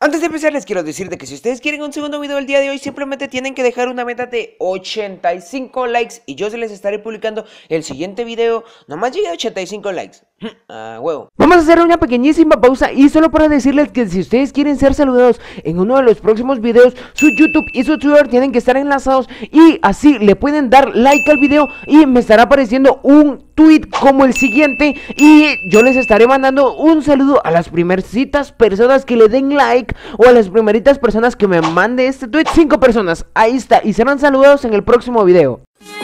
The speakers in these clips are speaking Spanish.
Antes de empezar les quiero decir de que si ustedes quieren un segundo video el día de hoy, simplemente tienen que dejar una meta de 85 likes y yo se les estaré publicando el siguiente video. Nomás llegue a 85 likes. Huevo. Vamos a hacer una pequeñísima pausa y solo para decirles que si ustedes quieren ser saludados en uno de los próximos videos, su YouTube y su Twitter tienen que estar enlazados y así le pueden dar like al video y me estará apareciendo un tweet como el siguiente y yo les estaré mandando un saludo a las primercitas personas que le den like o a las primeritas personas que me mande este tweet. 5 personas, ahí está, y serán saludados en el próximo video.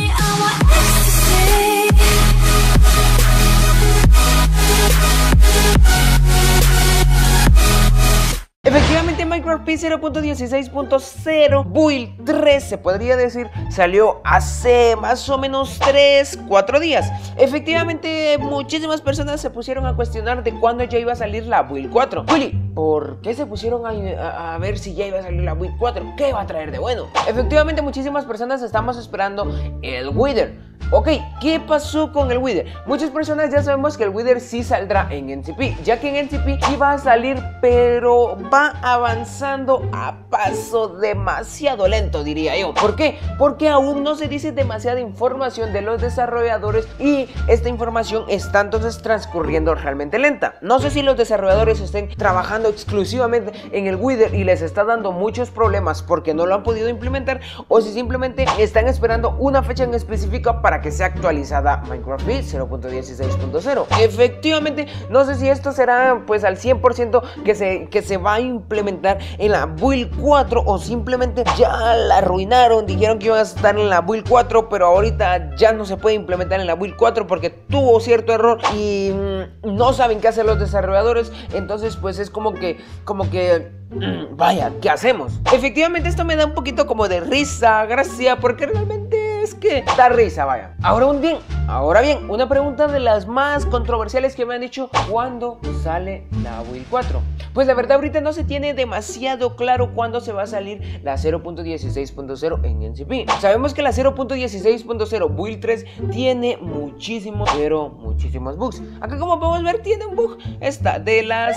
Efectivamente, Minecraft Pi 0.16.0 Build 3 se podría decir salió hace más o menos 3-4 días. Efectivamente, muchísimas personas se pusieron a cuestionar de cuándo ya iba a salir la Build 4. Willy, ¿por qué se pusieron a ver si ya iba a salir la Build 4? ¿Qué va a traer de bueno? Efectivamente, muchísimas personas estamos esperando el Wither. Ok, ¿qué pasó con el Wither? Muchas personas ya sabemos que el Wither sí saldrá en NCP, ya que en NCP sí va a salir, pero va avanzando a paso demasiado lento, diría yo. ¿Por qué? Porque aún no se dice demasiada información de los desarrolladores y esta información está entonces transcurriendo realmente lenta. No sé si los desarrolladores estén trabajando exclusivamente en el Wither y les está dando muchos problemas porque no lo han podido implementar, o si simplemente están esperando una fecha en específica para que sea actualizada Minecraft Pi 0.16.0. Efectivamente, no sé si esto será pues al 100% que se va a implementar en la Build 4 o simplemente ya la arruinaron, dijeron que iba a estar en la Build 4 pero ahorita ya no se puede implementar en la Build 4 porque tuvo cierto error y no saben qué hacer los desarrolladores. Entonces pues es como que vaya, ¿qué hacemos? Efectivamente esto me da un poquito como de risa, gracia, porque realmente es que da risa, vaya. Ahora bien, una pregunta de las más controversiales que me han dicho: ¿cuándo sale la Build 4? Pues la verdad ahorita no se tiene demasiado claro cuándo se va a salir la 0.16.0 en NCP. Sabemos que la 0.16.0 Build 3 tiene muchísimos bugs. Acá, como podemos ver, tiene un bug esta de la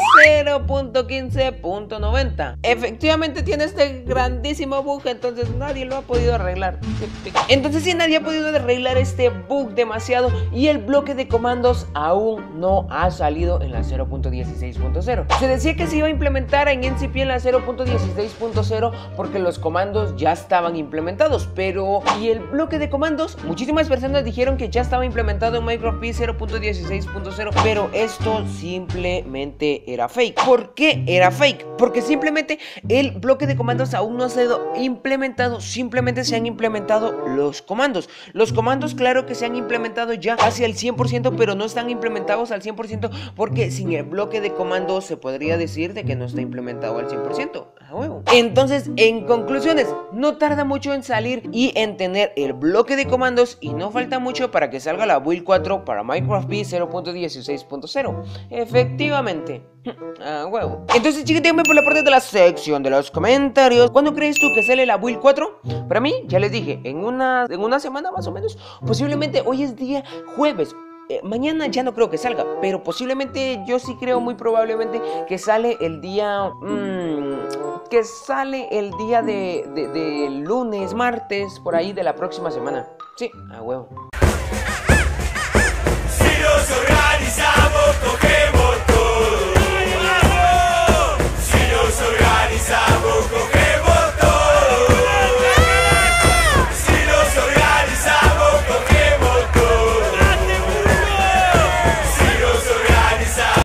0.15.90. Efectivamente tiene este grandísimo bug, entonces nadie lo ha podido arreglar. Entonces si nadie ha podido arreglar este bug demasiado y el bloque de comandos aún no ha salido en la 0.16.0. Se decía que se iba a implementar en NCP en la 0.16.0 porque los comandos ya estaban implementados, pero ¿y el bloque de comandos? Muchísimas personas dijeron que ya estaba implementado en Minecraft Pi 0.16.0, pero esto simplemente era fake. ¿Por qué era fake? Porque simplemente el bloque de comandos aún no ha sido implementado, simplemente se han implementado los comandos. Los comandos, claro que se han implementado ya casi al 100%, pero no están implementados al 100% porque sin el bloque de comandos se podría decir de que no está implementado al 100%. Entonces, en conclusiones, no tarda mucho en salir y en tener el bloque de comandos y no falta mucho para que salga la Build 4 para Minecraft Pi 0.16.0. Efectivamente. Entonces, chicos, díganme por la parte de la sección de los comentarios, ¿cuándo crees tú que sale la Build 4? Para mí, ya les dije, en una semana más o menos. Posiblemente hoy es día jueves. Mañana ya no creo que salga, pero posiblemente yo sí creo muy probablemente que sale el día de lunes, martes, por ahí de la próxima semana. Sí, a huevo. Si nos organizamos, cogemos